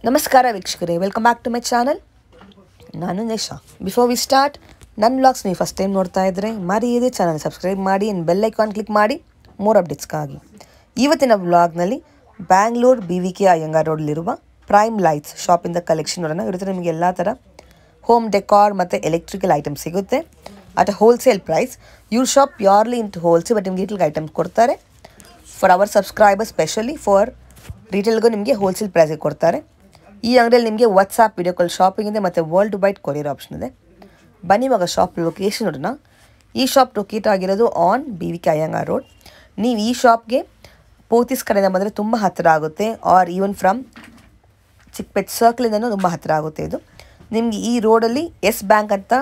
ನಮಸ್ಕಾರ ವೀಕ್ಷಕರೇ, welcome back to my channel. ನಾನು ನಿಶಾ. ಬಿಫೋರ್ ವಿ ಸ್ಟಾರ್ಟ್, ನನ್ನ ವ್ಲಾಗ್ಸ್ ನೀವು ಫಸ್ಟ್ ಟೈಮ್ ನೋಡ್ತಾ ಇದ್ದರೆ ಮರೆಯದೇ ಚಾನಲ್ ಸಬ್ಸ್ಕ್ರೈಬ್ ಮಾಡಿ ಆ್ಯಂಡ್ ಬೆಲ್ ಐಕಾನ್ ಕ್ಲಿಕ್ ಮಾಡಿ ಮೋರ್ ಅಪ್ಡೇಟ್ಸ್ಗಾಗಿ. ಇವತ್ತಿನ ವ್ಲಾಗ್ನಲ್ಲಿ ಬ್ಯಾಂಗ್ಳೂರ್ BVK ಅಯ್ಯಂಗಾರ್ ರೋಡಲ್ಲಿರುವ ಪ್ರೈಮ್ ಲೈಟ್ಸ್ ಶಾಪಿಂದ ಕಲೆಕ್ಷನ್ ನೋಡೋಣ. ಇರುತ್ತೆ ನಿಮಗೆ ಎಲ್ಲ ಥರ ಹೋಮ್ ಡೆಕಾರ್ ಮತ್ತು ಎಲೆಕ್ಟ್ರಿಕಲ್ ಐಟಮ್ಸ್ ಸಿಗುತ್ತೆ ಅಟ್ ಹೋಲ್ಸೇಲ್ ಪ್ರೈಸ್. ಇವ್ರ shop purely into wholesale, but ನಿಮಗೆ ರಿಟೇಲ್ ಐಟಮ್ಸ್ ಕೊಡ್ತಾರೆ. For our subscribers specially for ರಿಟೇಲ್ಗೂ ನಿಮಗೆ ಹೋಲ್ಸೇಲ್ ಪ್ರೈಸಿಗೆ ಕೊಡ್ತಾರೆ. ಈ ಅಂಗಡಿಯಲ್ಲಿ ನಿಮಗೆ ವಾಟ್ಸಾಪ್ ವಿಡಿಯೋ ಕಾಲ್ ಶಾಪಿಂಗ್ ಇದೆ ಮತ್ತು ವರ್ಲ್ಡ್ ವೈಡ್ ಕೊರಿಯರ್ ಆಪ್ಷನ್ ಇದೆ. ಬನ್ನಿ ಇವಾಗ ಶಾಪ್ ಲೊಕೇಶನ್ ನೋಡೋಣ. ಈ ಶಾಪ್ ಲೊಕೇಟ್ ಆಗಿರೋದು ಆನ್ BVK ಅಯ್ಯಂಗಾರ್ ರೋಡ್. ನೀವು ಈ ಶಾಪ್ಗೆ ಪೋತಿಸ್ ಕಡೆಯಿಂದ ಬಂದರೆ ತುಂಬ ಹತ್ತಿರ ಆಗುತ್ತೆ, ಆರ್ ಈವನ್ ಫ್ರಮ್ ಚಿಕ್ಪೆಟ್ ಸರ್ಕಲಿಂದನೂ ತುಂಬ ಹತ್ತಿರ ಆಗುತ್ತೆ. ಇದು ನಿಮಗೆ ಈ ರೋಡಲ್ಲಿ ಎಸ್ ಬ್ಯಾಂಕ್ ಅಂತ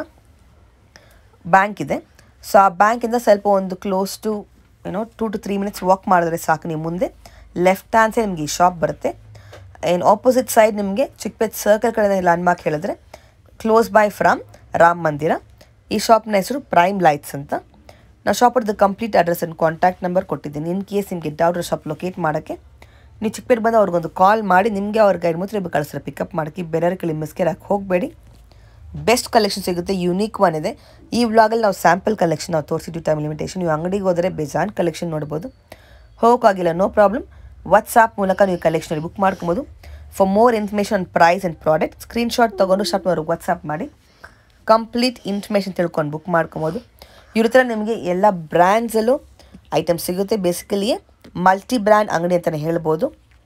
ಬ್ಯಾಂಕ್ ಇದೆ. ಸೊ ಆ ಬ್ಯಾಂಕಿಂದ ಸ್ವಲ್ಪ ಒಂದು close to 2 to 3 minutes walk ಮಾಡಿದ್ರೆ ಸಾಕು. ನೀವು ಮುಂದೆ ಲೆಫ್ಟ್ ಹ್ಯಾಂಡ್ ಸೈಡ್ ನಿಮಗೆ ಈ ಶಾಪ್ ಬರುತ್ತೆ. ಆ್ಯಂಡ್ ಆಪೋಸಿಟ್ ಸೈಡ್ ನಿಮಗೆ ಚಿಕ್ಪೆಟ್ ಸರ್ಕಲ್ ಕಡೆ ಲ್ಯಾಂಡ್ಮಾರ್ಕ್ ಹೇಳಿದ್ರೆ close by from Ram Mandir. ಈ ಶಾಪ್ನ ಹೆಸರು ಪ್ರೈಮ್ ಲೈಟ್ಸ್ ಅಂತ. ನಾನು ಶಾಪದ್ದು complete address and contact number ಕೊಟ್ಟಿದ್ದೀನಿ. ಇನ್ ಕೇಸ್ ನಿಮಗೆ ಡೌಟ್ ಶಾಪ್ ಲೊಕೇಟ್ ಮಾಡೋಕ್ಕೆ ನೀವು ಚಿಕ್ಪೆಟ್ ಬಂದು ಅವ್ರಿಗೊಂದು ಕಾಲ್ ಮಾಡಿ ನಿಮಗೆ ಅವ್ರ ಗೈಡ್ ಮಾತ್ರ ಕಳಿಸ್ತಾರೆ ಪಿಕಪ್ ಮಾಡೋಕ್ಕೆ. ಬೇರೆ ಕಡೆ ಮಿಸ್ಕೇರಾಗಿ ಹೋಗಬೇಡಿ. ಬೆಸ್ಟ್ ಕಲೆಕ್ಷನ್ ಸಿಗುತ್ತೆ, ಯೂನಿಕ್ ಒನ್ ಇದೆ. ಈ ವ್ಲಾಗಲ್ಲಿ ನಾವು ಸ್ಯಾಂಪಲ್ ಕಲೆಕ್ಷನ್ ನಾವು ತೋರಿಸಿದ್ವಿ. Time limitation. ನೀವು ಅಂಗಡಿಗೆ ಹೋದರೆ ಬೇಜಾನ್ ಕಲೆಕ್ಷನ್ ನೋಡ್ಬೋದು. ಹೋಗೋಕ್ಕಾಗಿಲ್ಲ, ನೋ ಪ್ರಾಬ್ಲಮ್. ವಾಟ್ಸಾಪ್ ಮೂಲಕ ನೀವು ಕಲೆಕ್ಷನಲ್ಲಿ ಬುಕ್ ಮಾಡ್ಕೊಬೋದು. For more information price and product screenshot ತೊಗೊಂಡು ಶಾಪ್ನವ್ರಿಗೆ ವಾಟ್ಸಾಪ್ ಮಾಡಿ ಕಂಪ್ಲೀಟ್ ಇನ್ಫಾರ್ಮೇಷನ್ ತಿಳ್ಕೊಂಡು ಬುಕ್ ಮಾಡ್ಕೊಬೋದು. ಇವ್ರ ಹತ್ರ ನಿಮಗೆ ಎಲ್ಲ ಬ್ರ್ಯಾಂಡ್ಸಲ್ಲೂ ಐಟಮ್ಸ್ ಸಿಗುತ್ತೆ. ಬೇಸಿಕಲಿಯೇ ಮಲ್ಟಿ ಬ್ರ್ಯಾಂಡ್ ಅಂಗಡಿ ಅಂತಲೇ ಹೇಳ್ಬೋದು.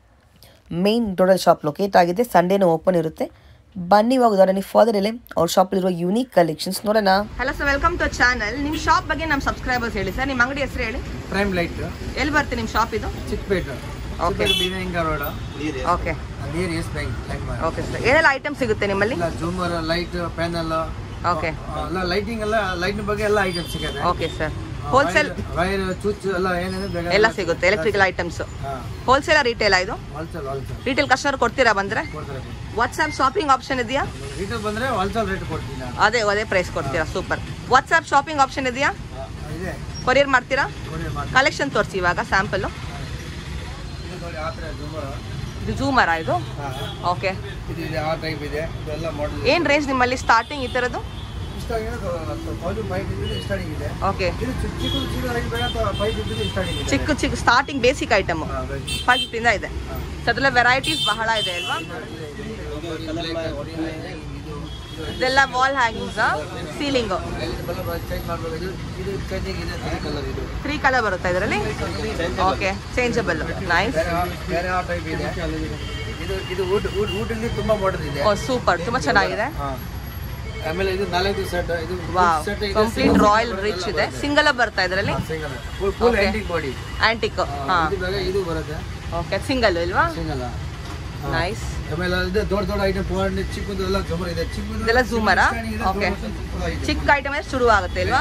ಮೇನ್ ರೋಡಲ್ಲಿ ಶಾಪ್ ಲೊಕೇಟ್ ಆಗಿದೆ. ಸಂಡೇನೂ ಓಪನ್ ಇರುತ್ತೆ. ಬನ್ನಿ ಇವಾಗ ಉದಾಹರಣೆ ಫಾದರ್ ಇಲ್ಲಿ ಅವ್ರ ಶಾಪಲ್ಲಿರುವ ಯೂನಿಕ್ ಕಲೆಕ್ಷನ್ಸ್ ನೋಡೋಣ. Hello sir, welcome to channel. ನಿಮ್ಮ ಶಾಪ್ ಬಗ್ಗೆ ನಮ್ಮ ಸಬ್ಸ್ಕ್ರೈಬರ್ಸ್ ಹೇಳಿ ಸರ್. ನಿಮ್ಮ ಅಂಗಡಿ ಹೆಸರು ಹೇಳಿ. Prime light. ಎಲ್ಲಿ ಬರುತ್ತೆ ನಿಮ್ಮ ಶಾಪ್ ಇದು? Chickpet. Okay. Iyengar road. Okay. Near Yes Bank. Okay sir. ಏನೆಲ್ಲ ಐಟಮ್ ಸಿಗುತ್ತೆ ನಿಮ್ಮಲ್ಲಿ? ಜೂಮರ್, ಲೈಟ್, ಪ್ಯಾನಲ್, ಓಕೆ, ಎಲ್ಲ ಲೈಟಿಂಗ್ ಎಲ್ಲ ಲೈಟ್ ಬಗ್ಗೆ ಎಲ್ಲ ಐಟಮ್ ಸಿಗುತ್ತೆ. Okay sir. Wholesale wire, switch ಎಲ್ಲ ಏನೇನು ಎಲ್ಲ ಸಿಗುತ್ತೆ. ಎಲೆಕ್ಟ್ರಿಕಲ್ ಐಟಮ್ಸ್ ಹೋಲ್ಸೇಲ್ ರಿಟೇಲ್ ಇದು? ಹೋಲ್ಸೇಲ್. ರಿಟೇಲ್ ಕಸ್ಟಮರ್ ಕೊಡ್ತೀರಾ ಬಂದ್ರೆ? ವಾಟ್ಸ್ಆಪ್ ಶಾಪಿಂಗ್ ಆಪ್ಷನ್ ಇದೆಯಾ? ರಿಟೇಲ್ ಬಂದ್ರೆ ಹೋಲ್ಸೇಲ್ ರೇಟ್ ಕೊಡ್ತೀನಿ. ಅದೇ ಪ್ರೈಸ್ ಕೊಡ್ತೀರಾ? ಸೂಪರ್. ವಾಟ್ಸ್ಆಪ್ ಶಾಪಿಂಗ್ ಆಪ್ಷನ್ ಇದೆಯಾ? ಇದೆ. ಕೊರಿಯರ್ ಮಾಡ್ತೀರಾ? ಕಲೆಕ್ಷನ್ ತೋರಿಸಿ ಇವಾಗ ಸ್ಯಾಂಪಲ್. ಇದು ಜೂಮರ ಇದು? ಓಕೆ. ಏನು ರೇಂಜ್ ನಿಮ್ಮಲ್ಲಿ ಸ್ಟಾರ್ಟಿಂಗ್ ಈ ಥರದ್ದು? ಓಕೆ. ಚಿಕ್ಕ ಸ್ಟಾರ್ಟಿಂಗ್ ಬೇಸಿಕ್ ಐಟಮ್ 550 ಇದೆ. ಸೊ ಅದೆಲ್ಲ ವೆರೈಟೀಸ್ ಬಹಳ ಇದೆ ಅಲ್ವಾ? ಇದೆಲ್ಲ ವಾಲ್ ಹ್ಯಾಂಗಿಂಗ್ಸ್, ಸೀಲಿಂಗು 3 ಕಲರ್ ಬರುತ್ತೆ ಇದರಲ್ಲಿ. Okay, changeable. Nice. Oh super, ತುಂಬ ಚೆನ್ನಾಗಿದೆ. ಆಮೇಲೆ ಇದು 4 ಸೆಟ್. ಇದು ಕಂಪ್ಲೀಟ್ ರಾಯಲ್ ರಿಚ್ ಇದೆ. ಸಿಂಗಲ್ ಬರ್ತಾ ಇದರಲ್ಲಿ? Full antique body. ಆಂಟಿಕ್. ಹಾ, ಇದು ಬರುತ್ತೆ. ಓಕೆ, ಸಿಂಗಲ್ ಇಲ್ವಾ? ಸಿಂಗಲ್. ನೈಸ್. ಆಮೇಲೆ ಇದು ದೊಡ್ಡ ಐಟಮ್ ಚಿಕ್ಕದು ಎಲ್ಲ ಜೂಮರ್ ಇದೆ. ಇದೆಲ್ಲ ಜೂಮರ. ಓಕೆ. ಚಿಕ್ಕ ಐಟಮ್ ಶುರು ಆಗುತ್ತೆ ಇಲ್ವಾ?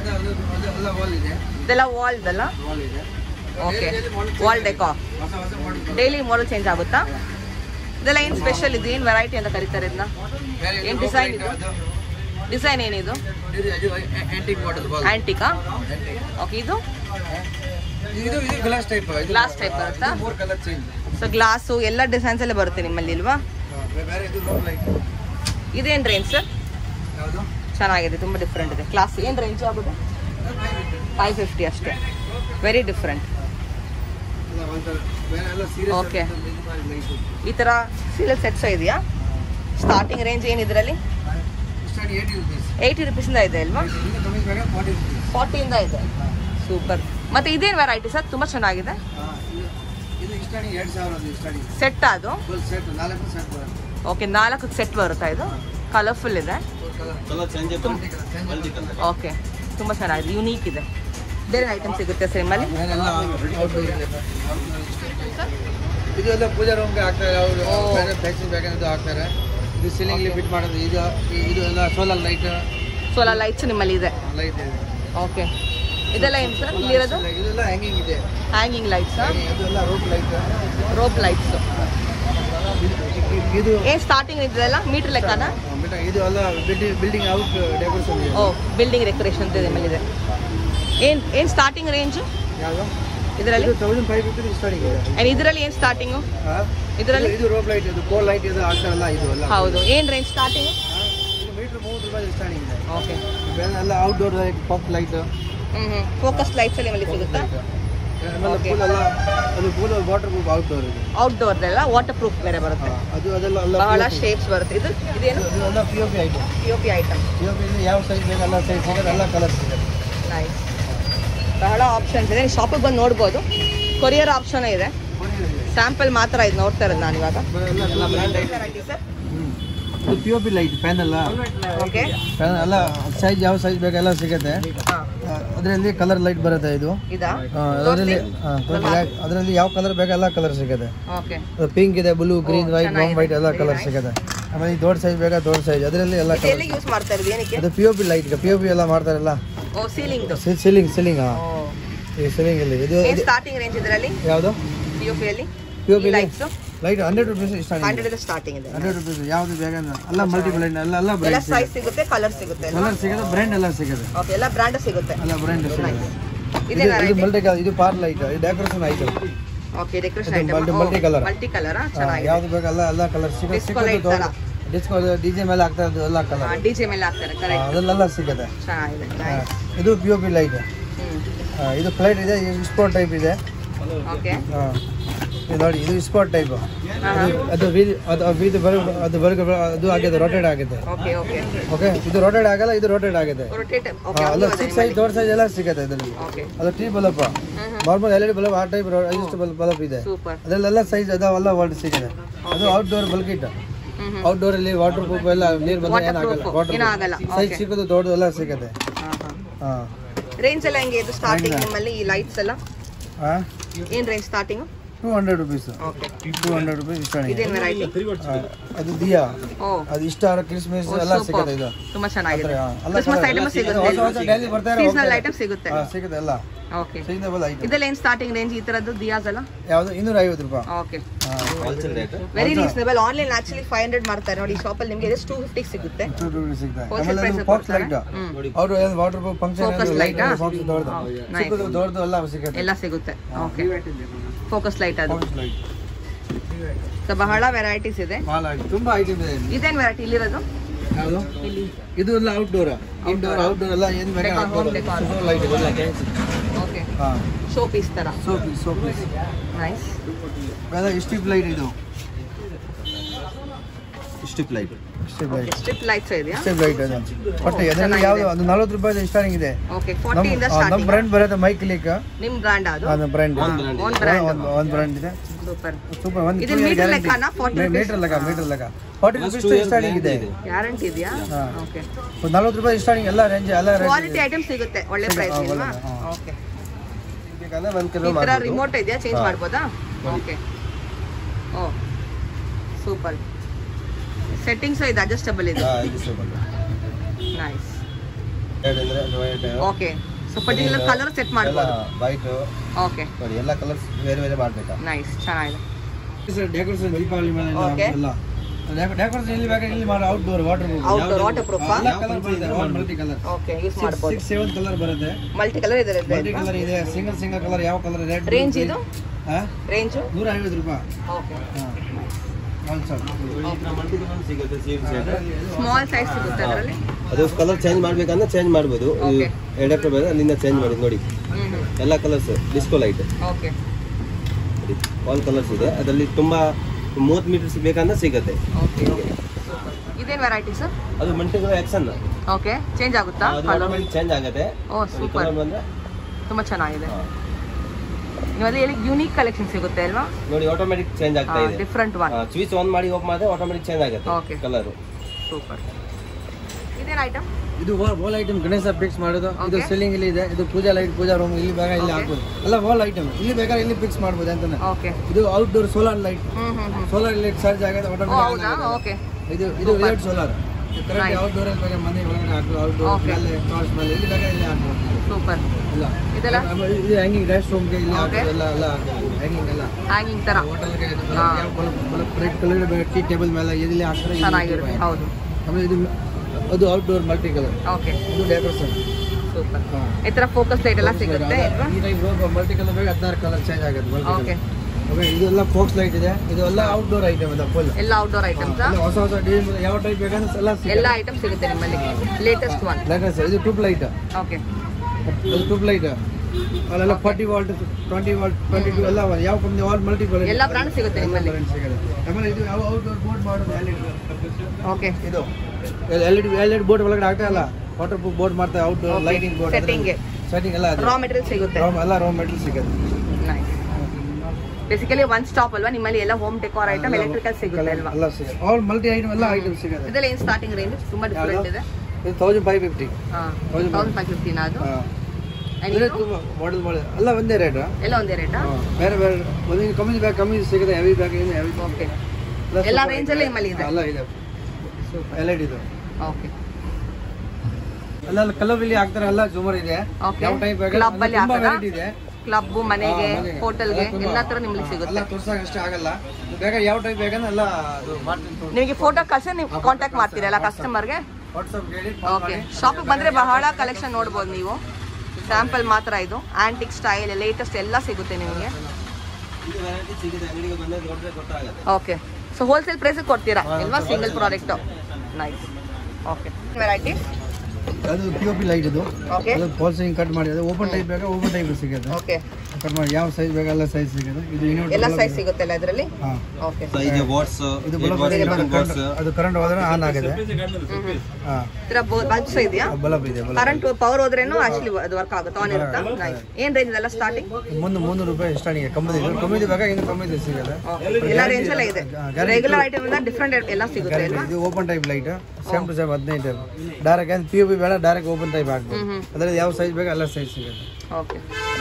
ಇದೆಲ್ಲ ವಾಲ್ ಇದೆಲ್ಲ. Okay, wall decor. Daily model change ಆಗುತ್ತಾ? ಇದೆಲ್ಲ ಏನು ಸ್ಪೆಷಲ್ ಇದು? ಏನು ವೆರೈಟಿ ಅಂತ ಕರೀತಾರೆ ಇದನ್ನ? ಏನು ಡಿಸೈನ್ ಇದು? ಡಿಸೈನ್ ಏನಿದು? ಆಂಟಿಕಾ? ಓಕೆ. ಇದು ಗ್ಲಾಸ್ ಟೈಪ್ ಬರುತ್ತಾ? 3 ಕಲರ್ ಚೇಂಜ್. ಸೊ ಗ್ಲಾಸು ಎಲ್ಲ ಡಿಸೈನ್ಸ್ ಎಲ್ಲ ಬರುತ್ತೆ ನಿಮ್ಮಲ್ಲಿ ಇಲ್ವಾ? ಇದೇನು ರೇಂಜ್ ಸರ್? ಚೆನ್ನಾಗಿದೆ, ತುಂಬ ಡಿಫ್ರೆಂಟ್ ಇದೆ. ಕ್ಲಾಸ್ ಏನು ರೇಂಜ್ ಆಗುತ್ತೆ? 550 ಅಷ್ಟೇ. Very different. ಓಕೆ. ಈ ಥರ ಸೀರಿಯಲ್ ಸೆಟ್ಸ್ ಇದೆಯಾ? ಸ್ಟಾರ್ಟಿಂಗ್ ರೇಂಜ್ ಏನು ಇದರಲ್ಲಿ? 80 ರುಪೀಸಿಂದ ಇದೆ ಅಲ್ವಾ? 40ಇಂದ ಇದೆ. ಸೂಪರ್. ಮತ್ತು ಇದೇನು ವೆರೈಟಿ ಸರ್? ತುಂಬ ಚೆನ್ನಾಗಿದೆ. ಸೆಟ್ ಅದು? ಓಕೆ, 4 ಸೆಟ್ ಬರುತ್ತಾ ಇದು? ಕಲರ್ಫುಲ್ ಇದೆ. ಓಕೆ, ತುಂಬ ಚೆನ್ನಾಗಿದೆ, ಯೂನಿಕ್ ಇದೆ. ಬೇರೆ ಐಟಮ್ ಸಿಗುತ್ತೆ ಸರ್ ನಿಮ್ಮಲ್ಲಿ? ಇದೆಲ್ಲ ಪೂಜಾ ರೂಮ್ಗೆ ಹಾಕ್ತಾರೆ ಅವರು. ಬೇರೆ ಫ್ಯಾಕ್ಟ್ರಿ ಬೇಕಂತ ಹಾಕ್ತಾರೆ. ಇದು ಸೀಲಿಂಗ್ ಫಿಟ್ ಮಾಡೋದು. ಇದು ಎಲ್ಲ ಸೋಲಾರ್ ಲೈಟ್ಸ್ ನಿಮ್ಮಲ್ಲಿ ಇದೆ? ಲೈಟ್ ಇದೆ. ಓಕೆ. ಇದೆಲ್ಲ ಏನು ಸರ್ ಇಲ್ಲಿರೋದು? ಇದೆಲ್ಲ ಹ್ಯಾಂಗಿಂಗ್ ಇದೆ. Hanging lights? ಇದೆಲ್ಲ ರೋಪ್ ಲೈಟ್ಸ್. ಇದು ಏನು ಸ್ಟಾರ್ಟಿಂಗ್ ಇದೆಲ್ಲ ಮೀಟರ್ ಲೆಕ್ಕನ? ಇದು ಎಲ್ಲ building out decoration. Oh, building decoration ಅಂತ ನಿಮ್ಮಲ್ಲಿದೆ. ಏನು ಸ್ಟಾರ್ಟಿಂಗ್ ರೇಂಜು ಯಾವುದು? ಇದರಲ್ಲಿ? 1550 ಸ್ಟಾರ್ಟಿಂಗ್ ಇದೆ. ಆ್ಯಂಡ್ ಇದರಲ್ಲಿ ಏನು ಸ್ಟಾರ್ಟಿಂಗು? ಇದರಲ್ಲಿ ಇದು ರೋಪ್ ಲೈಟ್, ಇದು ಕೋಲ್ ಲೈಟ್ ಇದು ಆಗ್ತಾರಲ್ಲ ಇದು ಎಲ್ಲ. ಹೌದು. ಏನು ರೇಂಜ್ ಸ್ಟಾರ್ಟಿಂಗ್? ಇದು ಮೀಟರ್ 30 ರೂಪಾಯಿ ಸ್ಟಾರ್ಟಿಂಗ್ ಇದೆ. ಓಕೆ. ಎಲ್ಲ outdoor light, pop light, focus lights ಅಲ್ಲಿ ಸಿಗುತ್ತಾ? ಅದು ಫುಲ್ ವಾಟರ್ ಪ್ರೂಫ್ ಔಟ್ಡೋರ್ ಇದೆ. ಔಟ್ಡೋರ್ದೆಲ್ಲ ವಾಟರ್ ಪ್ರೂಫ್ ಬೇರೆ ಬರುತ್ತೆ. ಅದು ಅದೆಲ್ಲ ಬಹಳ ಶೇಪ್ಸ್ ಬರುತ್ತೆ. ಇದೇನು? ಇದೆಲ್ಲ POP item. POP item. POP ಯಾವ ಸೈಜ್ ಬೇಕು ಎಲ್ಲ ಸೈಜ್ ಸಿಗುತ್ತೆ, ಎಲ್ಲ ಕಲರ್ ಸಿಗುತ್ತೆ. ನೈಸ್. ಬಹಳ ಆಪ್ಷನ್ಸ್ ಇದೆ. ಶಾಪಿಗೆ ಬಂದು ನೋಡ್ಬೋದು. ಕೊರಿಯರ್ ಆಪ್ಷನ್ ಇದೆ. ಸ್ಯಾಂಪಲ್ ಮಾತ್ರ ಇದು ನೋಡ್ತಾ ಇರೋದು ನಾನು ಇವಾಗ. ಇದು POP light panel. Okay. Panel ಎಲ್ಲ ಸೈಜ್ ಯಾವ ಸೈಜ್ ಬೇಕು ಎಲ್ಲ ಸಿಗುತ್ತೆ. ಅದರಲ್ಲಿ ಕಲರ್ ಲೈಟ್ ಬರುತ್ತೆ. ಇದು ಅದರಲ್ಲಿ ಯಾವ ಕಲರ್ ಬೇಕು ಎಲ್ಲ ಕಲರ್ ಸಿಗುತ್ತೆ. ಪಿಂಕ್ ಇದೆ, blue, green, white, warm white ಎಲ್ಲ ಕಲರ್ ಸಿಗುತ್ತೆ. ಆಮೇಲೆ ಈ ದೊಡ್ಡ ಸೈಜ್ ಬೇಕಾ ದೊಡ್ಡ ಸೈಜ್ ಅದರಲ್ಲಿ ಎಲ್ಲ ಕಲರ್. ಅದು ಪಿಒಪಿ ಲೈಟ್, ಪಿಒಪಿ ಎಲ್ಲ ಮಾಡ್ತಾರಲ್ಲ. ಸೀಲಿಂಗ್ ಸೀಲಿಂಗ್ ಈ ಸೀಲಿಂಗ್ ಅಲ್ಲಿ ಇದು ಸ್ಟಾರ್ಟಿಂಗ್ ರೇಂಜ್ ಇದರಲ್ಲಿ ಯಾವುದು? POP lights light 100 rupees starting ಇದೆ. 100 ರೂಪೀಸ್ ಯಾವುದು ಬೇಕಾ ಎಲ್ಲ ಮಲ್ಟಿಪಲ್ ಲೈಟ್ ಎಲ್ಲ ಎಲ್ಲ ಸೈಜ್ ಸಿಗುತ್ತೆ, ಕಲರ್ ಸಿಗುತ್ತೆ, ಬ್ರ್ಯಾಂಡ್ ಎಲ್ಲ ಸಿಗುತ್ತೆ. ಓಕೆ. ಎಲ್ಲ ಬ್ರ್ಯಾಂಡ್ ಸಿಗುತ್ತೆ. ಎಲ್ಲ ಬ್ರ್ಯಾಂಡ್ ಸಿಗುತ್ತೆ. ಇದು ಮಲ್ಟಿ ಕಲರ್, ಇದು ಪಾರ್ ಲೈಟ್, ಇದು decoration item. Okay. Decoration item multi colour ಚೆನ್ನಾಗಿದೆ. ಯಾವುದು ಬೇಕು ಎಲ್ಲ ಕಲರ್ ಸಿಗುತ್ತೆ. ಡಿಸ್ಕೋ ಡಿಜೆ ಮೇಲೆ ಆಗ್ತಾ ಇರೋದು ಎಲ್ಲ ಕಲರ್. ಡಿಜೆ ಮೇಲೆ ಹಾಕ್ತಾರೆ, ಕರೆಕ್ಟ್. ಅದೆಲ್ಲ ಸಿಗುತ್ತೆ. ಚೆನ್ನಾಗಿದೆ. ಇದು ಪಿಒಪಿ ಲೈಟ್. ಇದು ಫ್ಲೈಟ್ ಇದೆ, ಸ್ಪೋರ್ಟ್ ಟೈಪ್ ಇದೆ. ಓಕೆ. ನೋಡಿ ಇದು ಸ್ಪೋರ್ಟ್ ಟೈಪ್. ಅದು ಆಗಿದೆ, ರೊಟೇಟ್ ಆಗಿದೆ. ಓಕೆ. ಇದು ರೊಟೇಟ್ ಆಗಲ್ಲ, ಇದು ರೊಟೇಟ್ ಆಗಿದೆ. ಅಲ್ಲ 6 ಸೈಜ್ ದೊಡ್ಡ ಸೈಜ್ ಎಲ್ಲ ಸಿಗುತ್ತೆ ಇದರಲ್ಲಿ. ಅದು T bulb, normal LED bulb, ಆ ಟೈಪ್ ಬಲ್ಬ್ ಇದೆ. ಅದರಲ್ಲೆಲ್ಲ ಸೈಜ್ ಅದಾವೆಲ್ಲ ವರ್ಡ್ ಸಿಗುತ್ತೆ. ಅದು ಔಟ್ಡೋರ್ ಬಲ್ಕ್ ಇಟ್. ಔಟ್ಡೋರ್ ಅಲ್ಲಿ ವಾಟರ್ ಪ್ರೂಫ್ ಎಲ್ಲ ನೀರು ಬಂದ್ರೆ ಏನಾಗಲ್ಲ. ವಾಟರ್ ಸೈಜ್ ಸಿಗೋದು ದೊಡ್ಡದು ಎಲ್ಲ ಸಿಗುತ್ತೆ. ರೇಂಜ್ ಎಲ್ಲ ಹೆಂಗೆ ಇದು ಸ್ಟಾರ್ಟಿಂಗ್ ನಿಮ್ಮಲ್ಲಿ ಈ ಲೈಟ್ಸ್ ಎಲ್ಲ? ಏನು range starting? 200 rupees. Okay. 200 rupees starting. ಇದೇನು ವೆರೈಟಿ? ಅದು ದಿಯಾ. ಅದು ಇಸ್ಟಾರ್, ಕ್ರಿಸ್ಮಸ್ ಎಲ್ಲ ಸಿಗುತ್ತೆ. ಇದು ತುಂಬಾ ಚೆನ್ನಾಗಿದೆ. ಕ್ರಿಸ್ಮಸ್ ಐಟಮ್ ಸಿಗುತ್ತೆ, ಡೈಲಿ ಬರ್ತಾರೆ, ಸೀಸನಲ್ ಐಟಮ್ ಸಿಗುತ್ತೆ. ಸಿಗುತ್ತೆ ಎಲ್ಲ. ಓಕೆ. Seasonable item. ಇದೆಲ್ಲ ಏನು ಸ್ಟಾರ್ಟಿಂಗ್ ರೇಂಜ್ ಈ ತರದ್ದು ದಿಯಾಸ್ ಎಲ್ಲ? ಯಾವುದು? 250 ರೂಪಾಯಿ. Okay. Very reasonable. Online actually 500 ಮಾಡ್ತಾರೆ ನೋಡಿ. ಶಾಪಲ್ಲಿ ನಿಮಗೆ ಎಷ್ಟು 250 ಸಿಗುತ್ತೆ. 250 ಸಿಗುತ್ತೆ. ಆಮೇಲೆ ಫಾಕ್ಸ್ ಲೈಟ್, ಅವರು waterproof function light, focus ದೊಡ್ಡದು ಎಲ್ಲ ಸಿಗುತ್ತೆ. ಎಲ್ಲ ಸಿಗುತ್ತೆ. ಓಕೆ. ಫೋಕಸ್ ಲೈಟ್ ಅದು. ಸೊ ಬಹಳ ವೆರೈಟೀಸ್ ಇದೆ, ತುಂಬಾ ಐಟಮ್ ಇದೆ. ಇದೇನು ವೆರೈಟಿ ಇಲ್ಲಿರೋದು? ಯಾವುದು? ಇದು ಎಲ್ಲ ಔಟ್ಡೋರ್ ಎಲ್ಲ ಏನು ಬೇಕಾಗುತ್ತೆ. ಲೈಟ್ ಎಲ್ಲ ಓಕೆ. ಶೋ ಪೀಸ್ ತರ. Show piece nice. Strip light, ಇದು ಸ್ಟ್ರಿಪ್ ಲೈಟ್. ಸ್ಟ್ರಿಪ್ ಲೈಟ್ಸ್ ಇದೆಯಾ? ಸ್ಟ್ರಿಪ್ ಲೈಟ್ ಅದು. ಬಟ್ ಇದರಲ್ಲಿ ಯಾವುದು? ಅದು 40 ರೂಪಾಯಿ ಸ್ಟಾರ್ಟಿಂಗ್ ಇದೆ. ಓಕೆ. 40 ಇಂದ ಸ್ಟಾರ್ಟಿಂಗ್. ನಮ್ಮ ಬ್ರ್ಯಾಂಡ್ ಬರುತ್ತೆ, ಮೈ ಕ್ಲಿಕ್. ನಿಮ್ಮ ಬ್ರ್ಯಾಂಡ್ ಅದು? ಅದು ಬ್ರ್ಯಾಂಡ್. ಒಂದು ಬ್ರ್ಯಾಂಡ್ ಇದೆ. ಸೂಪರ್. ಒಂದು ಇದು ಮೀಟರ್ ಲೆಕ್ಕನಾ? 40 ಮೀಟರ್ ಲೆಕ್ಕ 40 ರೂಪಾಯಿ ಸ್ಟಾರ್ಟಿಂಗ್ ಇದೆ. ಗ್ಯಾರಂಟಿ ಇದೆಯಾ? ಓಕೆ. 40 ರೂಪಾಯಿ ಸ್ಟಾರ್ಟಿಂಗ್ ಎಲ್ಲ ರೇಂಜ್, ಎಲ್ಲ ಕ್ವಾಲಿಟಿ ಐಟಮ್ ಸಿಗುತ್ತೆ, ಒಳ್ಳೆ ಪ್ರೈಸ್ ಅಲ್ವಾ? ಓಕೆ. ಈ ತರ ರಿಮೋಟ್ ಇದೆಯಾ? ಚೇಂಜ್ ಮಾಡ್ಬೋದಾ? ಓಕೆ. Oh super. ಸೆಟ್ಟಿಂಗ್ಸ್ ಇದೆ, ಅಡ್ಜಸ್ಟಬಲ್ ಇದೆ. Nice. Okay. So particular colour set ಮಾಡ್ಬೋದು. ವೈಟ್. ಓಕೆ. ನೋಡಿ ಎಲ್ಲ ಕಲರ್ಸ್ ಬೇರೆ ಬೇರೆ ಮಾಡಬೇಕಾ? ನೈಸ್. ಚೆನ್ನಾಗಿದೆ. ಡೆಕೋರೇಷನ್ ದೀಪಾವಳಿ ಮೇಲೆ ಎಲ್ಲ ಡೆಕೋರೇಷನ್ ಇಲ್ಲಿ ಬೇಕಾದ್ರೆ ಇಲ್ಲಿ ಮಾಡಿ. ಔಟ್ಡೋರ್ ವಾಟರ್ ಪ್ರೂಫ್ ಎಲ್ಲ ಕಲರ್ ಇದೆ, ಮಲ್ಟಿ ಕಲರ್. ಓಕೆ. ಯೂಸ್ ಮಾಡಬಹುದು. 6-7 ಕಲರ್ ಬರುತ್ತೆ. ಮಲ್ಟಿ ಕಲರ್ ಇದೆ. ಮಲ್ಟಿ ಕಲರ್ ಇದೆ. ಸಿಂಗಲ್ ಕಲರ್ ಯಾವ ಕಲರ್? ರೆಡ್. ರೇಂಜ್ ಇದು? ರೇಂಜ್ 150 ರೂಪಾಯಿ. ಓಕೆ. ಸ್ಮಾಲ್ ಸೈಜ್ ಸಿಗುತ್ತೆ ಅದರಲ್ಲಿ. ಅದು ಕಲರ್ ಚೇಂಜ್ ಮಾಡ್ಬೇಕಂದ್ರೆ ಚೇಂಜ್ ಮಾಡ್ಬೋದು. ಅಡಾಪ್ಟರ್ ಬೇರೆ ಅಲ್ಲಿಂದ ಚೇಂಜ್ ಮಾಡಿ ನೋಡಿ. ಎಲ್ಲ colours disco light. Okay. All colours ಇದೆ ಅದರಲ್ಲಿ. ತುಂಬಾ 30 ಮೀಟರ್ಸ್ ಬೇಕಂದ್ರೆ ಸಿಗುತ್ತೆ. ಓಕೆ. ಇದೇನು ವೆರೈಟಿ ಸರ್? ಅದು ಮಲ್ಟಿಕಲರ್ ಆಕ್ಷನ್. ಓಕೆ. ಚೇಂಜ್ ಆಗುತ್ತಾ? ಆಟೋಮ್ಯಾಟಿಕ್ ಚೇಂಜ್ ಆಗುತ್ತೆ. Oh super. ತುಂಬಾ ಚೆನ್ನಾಗಿದೆ. ನಿಮ್ಮಲ್ಲಿ ಯೂನಿಕ್ ಕಲೆಕ್ಷನ್ ಸಿಗುತ್ತೆ ಅಲ್ವಾ? ನೋಡಿ ಆಟೋಮ್ಯಾಟಿಕ್ ಚೇಂಜ್ ಆಗ್ತಾ ಇದೆ. Different one. ಸ್ವಿಚ್ ಆನ್ ಮಾಡಿ ಓಪನ್ ಮಾಡಿದ್ರೆ ಆಟೋಮ್ಯಾಟಿಕ್ ಚೇಂಜ್ ಆಗುತ್ತೆ ಕಲರ್. ಸೂಪರ್. ಇದೇನು ಐಟಮ್? ಇದು ವಾಲ್ ಐಟಮ್, ಗಣೇಶ ಫಿಕ್ಸ್ ಮಾಡೋದು. ಇದು ಸೀಲಿಂಗ್ ಇಲ್ಲಿ ಇದೆ. ಇದು ಪೂಜಾ ಲೈಟ್, ಪೂಜಾ ರೂಮ್ ಇಲ್ಲಿ ಬೇಕಾ ಇಲ್ಲಿ ಹಾಕ್ಬೋದು. ಎಲ್ಲ ವಾಲ್ ಐಟಮ್ ಇಲ್ಲಿ ಬೇಕಾದ್ರೆ ಇಲ್ಲಿ ಫಿಕ್ಸ್ ಮಾಡ್ಬೋದು ಅಂತಾನೆ. ಓಕೆ. ಇದು outdoor solar light. Solar light charge ಆಗುತ್ತೆ ಆಟೋಮ್ಯಾಟಿಕ್. ಓಕೆ. ಇದು ಲೇಟ್ ಸೋಲಾರ್. ಕರೆಕ್ಟ್ ಔಟ್ಡೋರ್ ಅಲ್ಲಿ ಬೇಕಾದ್ರೆ ಮನೆ ಒಳಗಡೆ ಹಾಕ್ಬೋದು. ಔಟ್ಡೋರ್ ಮೇಲೆ ಟಾರ್ಚ್ ಮೇಲೆ ಇಲ್ಲಿ ಬೇಕಾದ್ರೆ ಇಲ್ಲಿ ಹಾಕ್ಬೋದು. ಸೂಪರ್. ಇಲ್ಲ ಇದೆಲ್ಲ ಇದು ಹ್ಯಾಂಗಿಂಗ್ ರೆಸ್ಟ್ ರೂಮ್ ಗೆ ಇಲ್ಲಿ ಹಾಕ್ಬೋದು. ಎಲ್ಲ ಹ್ಯಾಂಗಿಂಗ್ ಎಲ್ಲ ಹ್ಯಾಂಗಿಂಗ್ ತರ. ಹೋಟೆಲ್ ಗೆ ರೆಡ್ ಕಲರ್ ಟೀ ಟೇಬಲ್ ಮೇಲೆ ಇಲ್ಲಿ ಹಾಕ್ತಾರೆ. ಚೆನ್ನಾಗಿರುತ್ತೆ. ಹೌದು. ಆಮೇಲೆ ಇದು ಅದು ಔಟ್ಡೋರ್ ಮಲ್ಟಿ ಕಲರ್. ಓಕೆ. ಇದು ಡೆಕೋರೇಷನ್. ಸೂಪರ್. ಈ ತರ ಫೋಕಸ್ ಲೈಟ್ ಎಲ್ಲ ಸಿಗುತ್ತೆ. ಈ ಟೈಪ್ ಮಲ್ಟಿ ಕಲರ್ ಬೇಕು. 16 ಕಲರ್ ಚೇಂಜ್ ಆಗುತ್ತೆ. ಓಕೆ. ಓಕೆ ಇದೆಲ್ಲ ಫೋಕ್ಸ್ ಲೈಟ್ ಇದೆ, ಇದೆಲ್ಲ ಔಟ್ಡೋರ್ ಐಟಮ್ ಇದೆ ಫುಲ್. ಎಲ್ಲ ಔಟ್ಡೋರ್ ಐಟಮ್ಸ್, ಹೊಸ ಹೊಸ ಡಿಸೈನ್ ಯಾವ ಟೈಪ್ ಬೇಕಂದ್ರೆ ಎಲ್ಲ ಐಟಮ್ ಸಿಗುತ್ತೆ ನಿಮ್ಮಲ್ಲಿ. Latest one. ಲೇಟೆಸ್ಟ್ ಇದು ಟ್ಯೂಬ್ ಲೈಟ್. ಓಕೆ, ಇದು ಟ್ಯೂಬ್ ಲೈಟ್ ಅಲ್ಲೆಲ್ಲ 40 ವಾಲ್ಟ್ 20 ವಾಲ್ಟ್ 22 ಎಲ್ಲ ಯಾವ ಕಂಪನಿ ಆಲ್ ಮಲ್ಟಿಪಲ್ ಎಲ್ಲ ಬ್ರಾಂಡ್ ಸಿಗುತ್ತೆ ನಿಮ್ಮಲ್ಲಿ. ಆಮೇಲೆ ಇದು ಯಾವ ಔಟ್ಡೋರ್ ಬೋರ್ಡ್ ಮಾಡೋದು LED. ಓಕೆ, ಇದು LED ಬೋರ್ಡ್ ಒಳಗಡೆ ಆಗ್ತಾ ಇಲ್ಲ, ವಾಟರ್ ಪ್ರೂಫ್ ಬೋರ್ಡ್ ಮಾಡ್ತಾರೆ, ಔಟ್ಡೋರ್ ಲೈಟಿಂಗ್ ಬೋರ್ಡ್ ಸೆಟ್ಟಿಂಗ್ ಎಲ್ಲ ರಾ ಮೆಟೀರಿಯಲ್ ಸಿಗುತ್ತೆ. ಎಲ್ಲ ರಾ ಮೆಟೀರಿಯಲ್ ಸಿಗುತ್ತೆ. ನೈಸ್. ಬೇಸಿಕಲಿ ಒನ್ ಸ್ಟಾಪ್ ಅಲ್ವಾ ನಿಮ್ಮಲ್ಲಿ, ಎಲ್ಲ ಹೋಮ್ ಡೆಕೋರ್ ಐಟಮ್, ಎಲೆಕ್ಟ್ರಿಕಲ್ ಸಿಗುತ್ತೆ ಅಲ್ವಾ? ಎಲ್ಲ ಸಿಗುತ್ತೆ, ಆಲ್ ಮಲ್ಟಿ ಐಟಮ್ ಎಲ್ಲ ಐಟಮ್ ಸಿಗುತ್ತೆ. ಇದೆಲ್ಲ ಏನು ಸ್ಟಾರ್ಟಿಂಗ್ ರೇಂಜ್? ತುಂಬಾ ಡಿಫರೆಂಟ್ ಇದೆ. ಇದು 1550. 1550 ನಾ ಅದು. ಮಾಡೆಲ್ ಎಲ್ಲ ಒಂದೇ ರೇಟ್, ಎಲ್ಲ ಒಂದೇ ರೇಟಾ? ಬೇರೆ ಬೇರೆ ಒಂದಿಗೆ ಕಮ್ಮಿ ಬ್ಯಾಗ್ ಕಮ್ಮಿ ಸಿಗುತ್ತೆ, ಹೆವಿ ಬ್ಯಾಗ್ ಏನು ಹೆವಿ. ಓಕೆ, ಎಲ್ಲ ರೇಂಜ್ ಅಲ್ಲಿ ನಿಮ್ಮಲ್ಲಿ ಇದೆ. ಎಲ್ಲ ಇದೆ, LED ಇದು. ಓಕೆ, ಎಲ್ಲ ಕಲರ್ ಇಲ್ಲಿ ಹಾಕ್ತಾರೆ, ಎಲ್ಲ ಜೂಮರ್ ಇದೆ. ಯಾವ ಟೈಪ್ ಬ್ಯಾಗ್ ಕ್ಲಬ್ ಅಲ್ಲಿ ತುಂಬಾ ವೆರೈಟಿ ಇದೆ. ಕ್ಲಬ್, ಮನೆಗೆ, ಹೋಟೆಲ್ಗೆ ಎಲ್ಲ ತರ ನಿಮ್ಗೆ ಸಿಗುತ್ತೆ. ಎಲ್ಲ ತೋರ್ಸಕ್ಕೆ ಅಷ್ಟೇ ಆಗಲ್ಲ, ಬೇಗ ಯಾವ ಟೈಪ್ ಬೇಕಂದ್ರೆ ಎಲ್ಲ ಮಾಡ್ತೀನಿ. ನಿಮಗೆ ಫೋಟೋ ಕಳಿಸಿ ನೀವು ಕಾಂಟ್ಯಾಕ್ಟ್ ಮಾಡ್ತೀರಲ್ಲ ಕಸ್ಟಮರ್ಗೆ? ವಾಟ್ಸ್ಆಪ್ ಹೇಳಿ. ಓಕೆ, ಶಾಪಿಗೆ ಬಂದ್ರೆ ಬಹಳ ಕಲೆಕ್ಷನ್ ನೋಡ್ಬೋದು ನೀವು. ಸ್ಯಾಂಪಲ್ ಮಾತ್ರ ಇದು, ಆಂಟಿಕ್ ಸ್ಟೈಲ್ ಲೇಟೆಸ್ಟ್ ಎಲ್ಲ ಸಿಗುತ್ತೆ ನಿಮಗೆ. ಓಕೆ, ಸೊ ಹೋಲ್ಸೇಲ್ ಪ್ರೈಸ್ ಕೊಡ್ತೀರಾ ಇಲ್ವಾ single product? Nice. Okay, variety ಅದು POP ಲೈಟ್ ಇದು. ಓಕೆ, ಅದು ಫಾಲ್ ಸೀಲಿಂಗ್ ಕಟ್ ಮಾಡಿ, ಅದು ಓಪನ್ ಟೈಪ್ ಬೇಕಾ ಓಪನ್ ಟೈಪ್ ಸಿಗುತ್ತೆ. ಓಕೆ, ಕಟ್ ಮಾಡಿ ಯಾವ ಸೈಜ್ ಬೇಕಾ ಎಲ್ಲ ಸೈಜ್ ಸಿಗುತ್ತೆ. ಇದು ಎಲ್ಲ ಸೈಜ್ ಸಿಗುತ್ತಲ್ಲ ಇದರಲ್ಲಿ? ಹಾ, ಓಕೆ. ಸೈಜ್ ವಾಟ್ಸ್ ಇದು ಬಲ್ಬ್ ಅದು ಕರೆಂಟ್ ಹೋದ್ರೆ ಆನ್ ಆಗಿದೆ. ಹಾ, ಇದರ ಬಲ್ಬ್ಸ್ ಇದೆಯಾ? ಬಲ್ಬ್ ಇದೆ, ಕರೆಂಟ್ ಪವರ್ ಹೋದ್ರೇನು ಆಕ್ಚುಲಿ ಅದು ವರ್ಕ್ ಆಗುತ್ತೆ, ಆನ್ ಇರುತ್ತಾ? ನೈಸ್. ಏನು ರೇಂಜ್ ಇದೆಲ್ಲ ಸ್ಟಾರ್ಟಿಂಗ್? 300 ರೂಪಾಯಿ ಸ್ಟಾರ್ಟಿಂಗ್. ಕಮ್ಮಿದು ಬೇಕಾ ಇನ್ನು ಕಮ್ಮಿದು ಸಿಗುತ್ತೆ. ಎಲ್ಲ ರೇಂಜ್ ಎಲ್ಲ ಇದೆ. ರೆಗ್ಯುಲರ್ ಐಟಮ್ ಇಂದ ಡಿಫರೆಂಟ್ ಎಲ್ಲ ಸಿಗುತ್ತೆ ಅಲ್ವಾ? ಇದು open type light, same to same 15 direct ಏನು POP ಬೇಡ, ಡೈರೆಕ್ಟ್ ಓಪನ್ ಟೈಪ್ ಹಾಕ್ಬೇಕು. ಅದರಲ್ಲಿ ಯಾವ ಸೈಜ್ ಬೇಕಾ ಎಲ್ಲ ಸೈಜ್ ಸಿಗುತ್ತೆ. ಓಕೆ,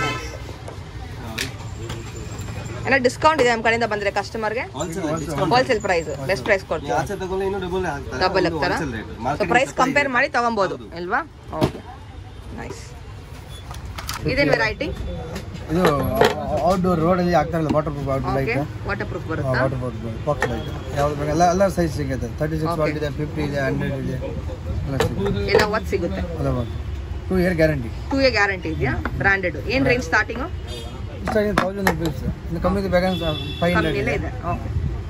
ಎಲ್ಲ ಡಿಸ್ಕೌಂಟ್ ಇದೆ ನಮ್ಮ ಕಡೆಯಿಂದ ಬಂದರೆ ಕಸ್ಟಮರ್ಗೆ. ಹೋಲ್ಸೇಲ್ ಪ್ರೈಸ್, ಬೆಸ್ಟ್ ಪ್ರೈಸ್ ಕೊಡ್ತೀವಿ. ಡಬಲ್ ಆಗ್ತಾರಾ? ಸೊ ಪ್ರೈಸ್ ಕಂಪೇರ್ ಮಾಡಿ ತಗೊಬೋದು ಅಲ್ವಾ? Okay, nice. ಇದೇನು ವೆರೈಟಿ? ಇದು ಔಟ್ಡೋರ್ ರೋಡಲ್ಲಿ ಹಾಕ್ತಾರಲ್ಲ waterproof out light. Waterproof ಬರುತ್ತಾ? ವಾಟರ್ ಪ್ರೂಫ್ ಬಾಕ್ಸ್ ಲೈಟ್ ಯಾವ್ದು ಬೇಕಾ ಎಲ್ಲ ಸೈಜ್ ಸಿಗುತ್ತೆ. 36 ವಾಟ್ ಇದೆ, 50 ಇದೆ, 100 ಇದೆ, ಎಲ್ಲ ಸಿಗುತ್ತೆ. ಎಲ್ಲ ಒತ್ತು ಸಿಗುತ್ತೆ. ಎಲ್ಲ 2 ಇಯರ್ ಗ್ಯಾರಂಟಿ. 2 ಇಯರ್ ಗ್ಯಾರಂಟಿ ಇದೆಯಾ? ಬ್ರಾಂಡೆಡ್. ಏನು ರೇಂಜ್ ಸ್ಟಾರ್ಟಿಂಗು? Starting 1000 rupees. ಇನ್ನು ಕಮ್ಮಿದು ಬೇಕಂದ್ರೆ 500 ಎಲ್ಲ ಇದೆ. ಓಕೆ,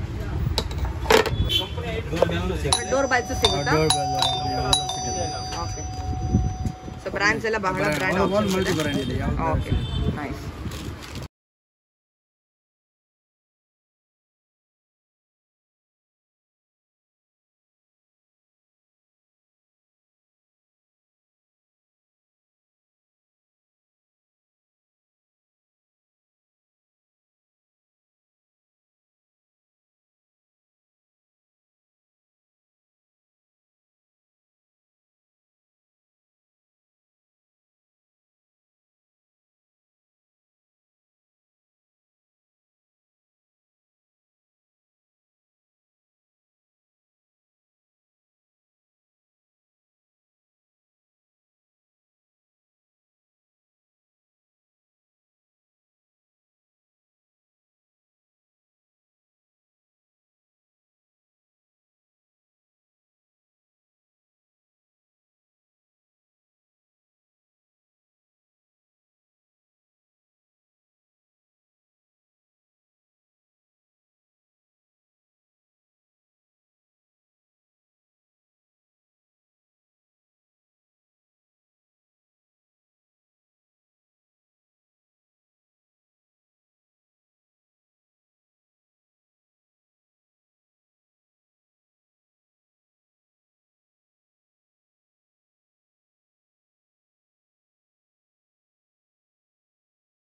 ಡೋರ್ ಬಲ್ಸ್ ಸಿಗುತ್ತಾ? ಓಕೆ, ಸೊ ಬ್ರ್ಯಾಂಡ್ಸ್ ಎಲ್ಲ ಬಹಳ ಬ್ರ್ಯಾಂಡ್. ಮಲ್ಟಿ ಬ್ರ್ಯಾಂಡ್ ಇದೆ. Okay, nice.